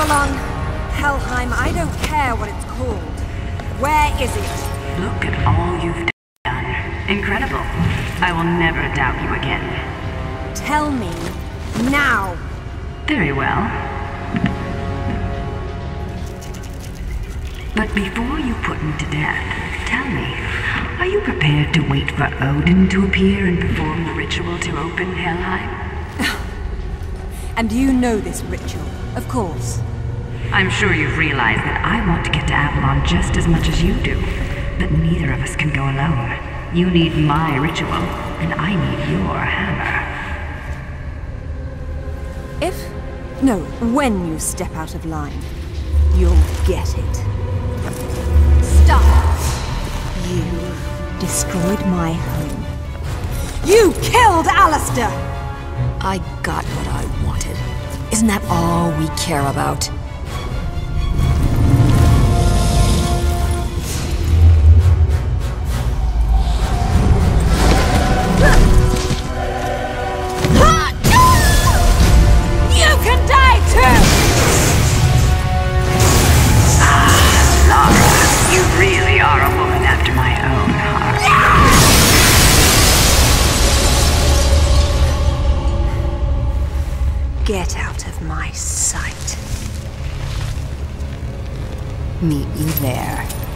Well on. Helheim, I don't care what it's called. Where is it? Look at all you've done. Incredible. I will never doubt you again. Tell me, now. Very well. But before you put me to death, tell me, are you prepared to wait for Odin to appear and perform the ritual to open Helheim? And you know this ritual, of course. I'm sure you've realized that I want to get to Avalon just as much as you do. But neither of us can go alone. You need my ritual, and I need your hammer. When you step out of line, you'll get it. Stop! You destroyed my home. You killed Alistair! I got what I wanted. Isn't that all we care about? Get out of my sight. Meet you there.